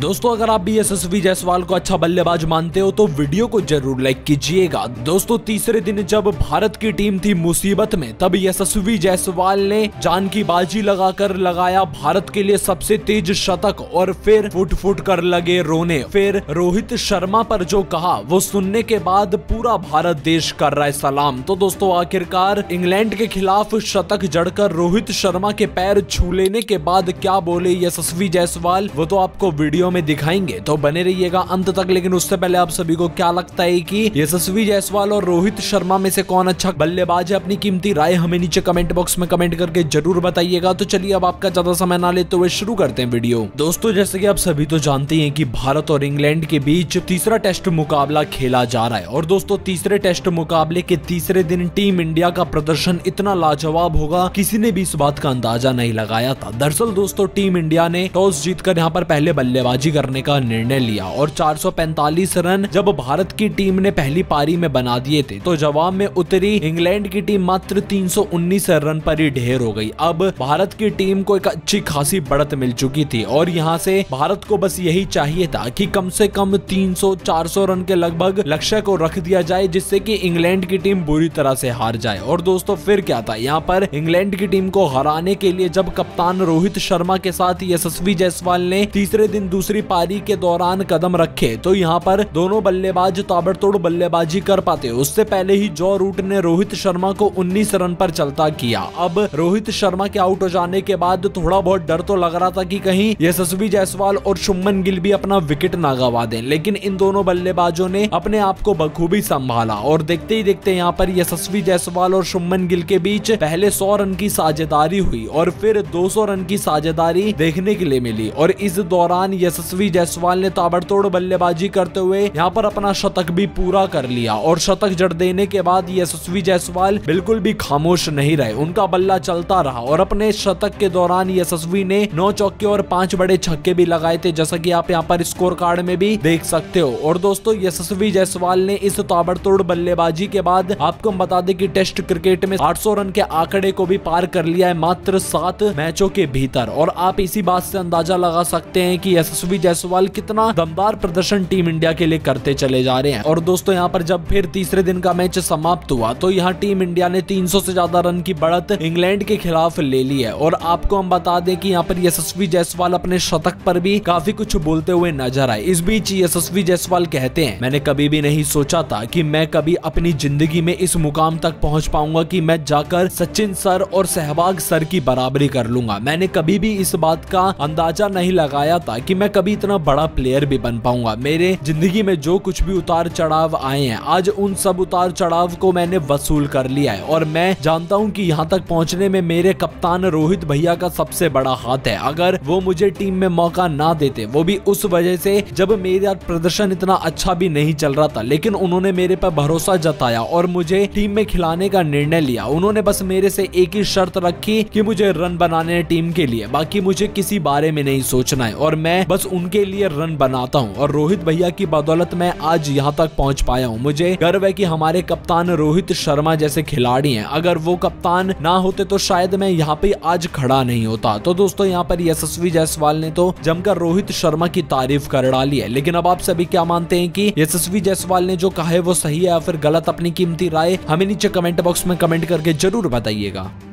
दोस्तों अगर आप भी यशस्वी जायसवाल को अच्छा बल्लेबाज मानते हो तो वीडियो को जरूर लाइक कीजिएगा। दोस्तों तीसरे दिन जब भारत की टीम थी मुसीबत में, तब यशस्वी जायसवाल ने जान की बाजी लगाकर लगाया भारत के लिए सबसे तेज शतक और फिर फुट फुट कर लगे रोने। फिर रोहित शर्मा पर जो कहा वो सुनने के बाद पूरा भारत देश कर रहा है सलाम। तो दोस्तों आखिरकार इंग्लैंड के खिलाफ शतक जड़कर रोहित शर्मा के पैर छू लेने के बाद क्या बोले यशस्वी जायसवाल, वो तो आपको वीडियो में दिखाएंगे, तो बने रहिएगा अंत तक। लेकिन उससे पहले आप सभी को क्या लगता है कि यशस्वी जायसवाल और रोहित शर्मा में से कौन अच्छा बल्लेबाज है? अपनी कीमती राय हमें नीचे कमेंट बॉक्स में कमेंट करके जरूर बताइएगा। तो चलिए अब आपका ज्यादा समय ना लेते हुए शुरू करते हैं वीडियो। दोस्तों जैसे कि आप सभी तो जानते हैं कि भारत और इंग्लैंड के बीच तीसरा टेस्ट मुकाबला खेला जा रहा है और दोस्तों तीसरे टेस्ट मुकाबले के तीसरे दिन टीम इंडिया का प्रदर्शन इतना लाजवाब होगा किसी ने भी इस बात का अंदाजा नहीं लगाया था। दरअसल दोस्तों टीम इंडिया ने टॉस जीतकर यहाँ पर पहले बल्लेबाजी करने का निर्णय लिया और 445 रन जब भारत की टीम ने पहली पारी में बना दिए थे तो जवाब में उतरी इंग्लैंड की टीम मात्र 319 रन पर ही ढेर हो गई। अब भारत की टीम को एक अच्छी खासी बढ़त मिल चुकी थी और यहाँ से भारत को बस यही चाहिए था कि कम से कम 300-400 रन के लगभग लक्ष्य को रख दिया जाए जिससे कि इंग्लैंड की टीम बुरी तरह से हार जाए। और दोस्तों फिर क्या था, यहाँ पर इंग्लैंड की टीम को हराने के लिए जब कप्तान रोहित शर्मा के साथ यशस्वी जायसवाल ने तीसरे दिन दूसरी पारी के दौरान कदम रखे तो यहाँ पर दोनों बल्लेबाज ताबड़तोड़ बल्लेबाजी कर पाते। उससे पहले ही जॉ रूट ने रोहित शर्मा को 19 रन पर चलता किया। अब रोहित शर्मा के आउट हो जाने के बाद थोड़ा बहुत डर तो लग रहा था कि कहीं यशस्वी जायसवाल और शुभमन गिल भी अपना विकेट ना गवा दें, लेकिन इन दोनों बल्लेबाजों ने अपने आप को बखूबी संभाला और देखते ही देखते यहाँ पर यशस्वी जायसवाल और शुभमन गिल के बीच पहले 100 रन की साझेदारी हुई और फिर 200 रन की साझेदारी देखने के लिए मिली। और इस दौरान यशस्वी जायसवाल ने ताबड़तोड़ बल्लेबाजी करते हुए यहाँ पर अपना शतक भी पूरा कर लिया और शतक जड़ देने के बाद यशस्वी जायसवाल बिल्कुल भी खामोश नहीं रहे, उनका बल्ला चलता रहा और अपने शतक के दौरान यशस्वी ने 9 चौके और 5 बड़े छक्के भी लगाए थे, जैसा कि आप यहाँ पर स्कोर कार्ड में भी देख सकते हो। और दोस्तों यशस्वी जायसवाल ने इस ताबड़तोड़ बल्लेबाजी के बाद आपको बता दें कि टेस्ट क्रिकेट में 800 रन के आंकड़े को भी पार कर लिया है मात्र 7 मैचों के भीतर। और आप इसी बात से अंदाजा लगा सकते हैं कि यशस्वी जायसवाल कितना दमदार प्रदर्शन टीम इंडिया के लिए करते चले जा रहे हैं। और दोस्तों यहाँ पर जब फिर तीसरे दिन का मैच समाप्त हुआ तो यहाँ टीम इंडिया ने 300 से ज्यादा रन की बढ़त इंग्लैंड के खिलाफ ले ली है। और आपको हम बता दें कि यहाँ पर यशस्वी जायसवाल अपने शतक पर भी काफी कुछ बोलते हुए नजर आए। इस बीच यशस्वी जायसवाल कहते हैं, मैंने कभी भी नहीं सोचा था कि मैं कभी अपनी जिंदगी में इस मुकाम तक पहुंच पाऊंगा कि मैं जाकर सचिन सर और सहवाग सर की बराबरी कर लूंगा। मैंने कभी भी इस बात का अंदाजा नहीं लगाया था कि मैं कभी इतना बड़ा प्लेयर भी बन पाऊंगा। मेरे जिंदगी में जो कुछ भी उतार चढ़ाव आए हैं, आज उन सब उतार चढ़ाव को मैंने वसूल कर लिया है और मैं जानता हूं कि यहां तक पहुंचने में मेरे कप्तान रोहित भैया का सबसे बड़ा हाथ है। अगर वो मुझे टीम में मौका ना देते, वो भी उस वजह से जब मेरा प्रदर्शन इतना अच्छा भी नहीं चल रहा था, लेकिन उन्होंने मेरे पर भरोसा जताया और मुझे टीम में खिलाने का निर्णय लिया। उन्होंने बस मेरे से एक ही शर्त रखी कि मुझे रन बनाने टीम के लिए, बाकी मुझे किसी बारे में नहीं सोचना है और मैं बस उनके लिए रन बनाता हूं। और रोहित भैया की बदौलत मैं आज यहां तक पहुंच पाया हूं। मुझे गर्व है कि हमारे कप्तान रोहित शर्मा जैसे खिलाड़ी हैं। अगर वो कप्तान ना होते तो शायद मैं यहाँ पे आज खड़ा नहीं होता। तो दोस्तों यहाँ पर यशस्वी जायसवाल ने तो जमकर रोहित शर्मा की तारीफ कर डाली है, लेकिन अब आप सभी क्या मानते हैं कि यशस्वी जायसवाल ने जो कहा है वो सही है या फिर गलत? अपनी कीमती राय हमें नीचे कमेंट बॉक्स में कमेंट करके जरूर बताइएगा।